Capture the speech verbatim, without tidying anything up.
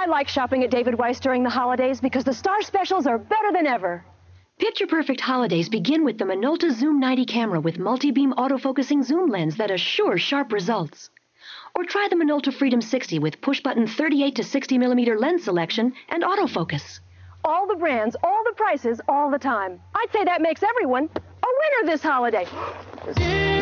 I like shopping at David Weis during the holidays because the star specials are better than ever. Picture-perfect holidays begin with the Minolta Zoom ninety camera with multi-beam autofocusing zoom lens that assures sharp results. Or try the Minolta Freedom sixty with push-button thirty-eight to sixty millimeter lens selection and autofocus. All the brands, all the prices, all the time. I'd say that makes everyone a winner this holiday.